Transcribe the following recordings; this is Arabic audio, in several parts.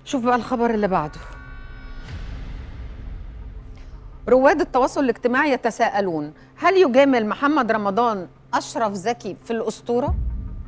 شوف بقى الخبر اللي بعده. رواد التواصل الاجتماعي يتساءلون: هل يجامل محمد رمضان أشرف زكي في الأسطورة؟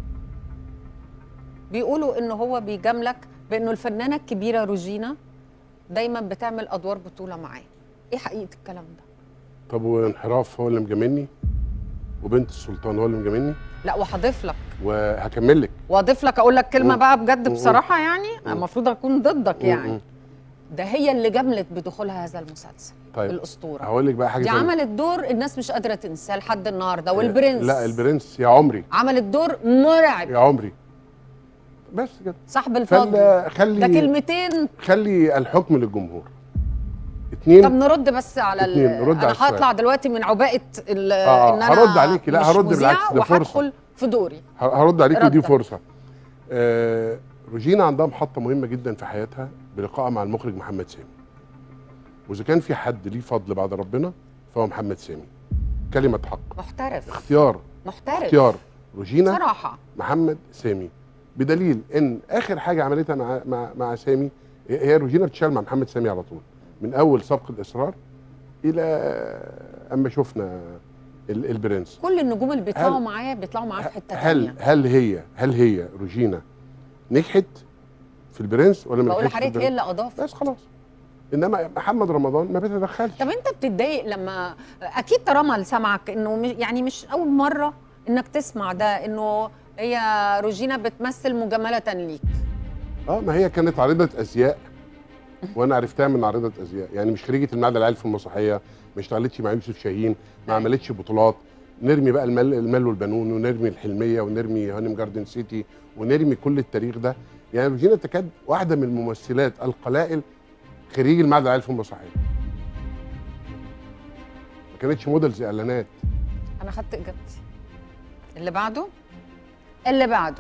بيقولوا إنه هو بيجاملك بإنه الفنانة الكبيرة روجينا دايما بتعمل أدوار بطولة معاه. إيه حقيقة الكلام ده؟ طب وانحراف هو اللي مجاملني؟ وبنت السلطان هو اللي مجاملني؟ لا، وهضيف لك وهكمل لك واضيف لك اقول لك كلمه بقى بجد بصراحه، يعني المفروض اكون ضدك يعني. ده هي اللي جاملت بدخولها هذا المسلسل. طيب الاسطوره هقول لك بقى حاجه دي تانية. عملت دور الناس مش قادره تنساه لحد النهارده. والبرنس، لا البرنس يا عمري عملت دور مرعب يا عمري، بس كده. صاحب الفضل خلي ده كلمتين. خلي الحكم للجمهور. طب نرد بس على نرد انا هطلع دلوقتي من عباءه ان انا هرد عليكي. لا هرد بالعكس، ده فرصه. وهدخل في دوري هرد عليكي ودي فرصه. روجينا عندها محطه مهمه جدا في حياتها بلقائها مع المخرج محمد سامي، واذا كان في حد ليه فضل بعد ربنا فهو محمد سامي. كلمه حق، محترف، اختيار روجينا صراحه محمد سامي، بدليل ان اخر حاجه عملتها مع سامي هي روجينا بتشتغل مع محمد سامي على طول، من اول سبق الاصرار الى اما شفنا البرنس. كل النجوم اللي بيطلعوا معاه في حته ثانيه. هل هي روجينا نجحت في البرنس ولا ما نجحتش؟ بقول لحضرتك هي اللي اضافت بس خلاص. انما محمد رمضان ما بيتدخلش. طب انت بتتضايق لما اكيد طالما سمعك انه يعني مش اول مره انك تسمع ده، انه هي روجينا بتمثل مجامله ليك؟ ما هي كانت عارضه ازياء وانا عرفتها من عارضه ازياء، يعني مش خريجه المعهد العالي في المسرحيه، ما اشتغلتش مع يوسف شاهين، ما عملتش بطولات. نرمي بقى المال والبنون، ونرمي الحلميه، ونرمي هانم جاردن سيتي، ونرمي كل التاريخ ده. يعني روجينا تكاد واحده من الممثلات القلائل خريج المعهد العالي في المسرحيه، ما كانتش موديلز اعلانات. انا خدت اجابتي. اللي بعده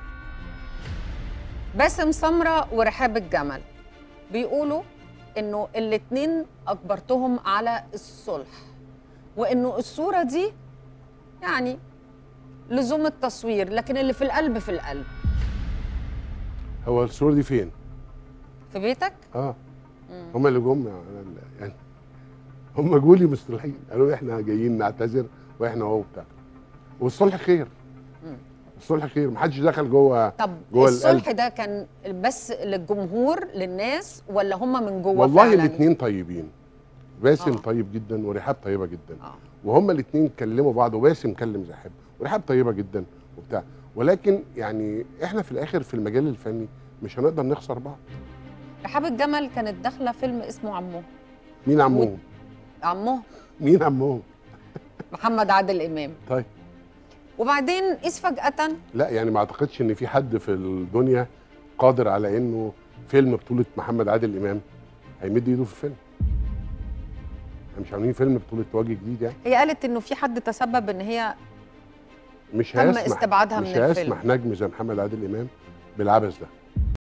باسم سمرة ورحاب الجمل بيقولوا انه الاتنين اجبرتهم على الصلح، وانه الصوره دي يعني لزوم التصوير، لكن اللي في القلب في القلب. هو الصوره دي فين؟ في بيتك؟ هم اللي جم يعني، هم جولي مصطلحين قالوا احنا جايين نعتذر واحنا اهو بتاع، والصلح خير. الصلح خير، محدش دخل جوه. طب الصلح ده كان بس للجمهور للناس ولا هم من جوه؟ والله الاثنين طيبين. باسم طيب جدا ورحاب طيبه جدا. وهم الاثنين كلموا بعض، وباسم كلم رحاب، ورحاب طيبه جدا وبتاع، ولكن يعني احنا في الاخر في المجال الفني مش هنقدر نخسر بعض. رحاب الجمل كانت داخله فيلم اسمه عمهم. مين عمهم؟ عمهم مين عمهم؟ محمد عادل امام. طيب وبعدين إذ فجأة، لا يعني ما اعتقدش ان في حد في الدنيا قادر على انه فيلم بطولة محمد عادل امام هيمد ايده في الفيلم. مش عاملين فيلم بطولة وجه جديد يعني. هي قالت انه في حد تسبب ان هي مش تم استبعادها من الفيلم. مش هيسمح نجم زي محمد عادل امام بالعبث ده.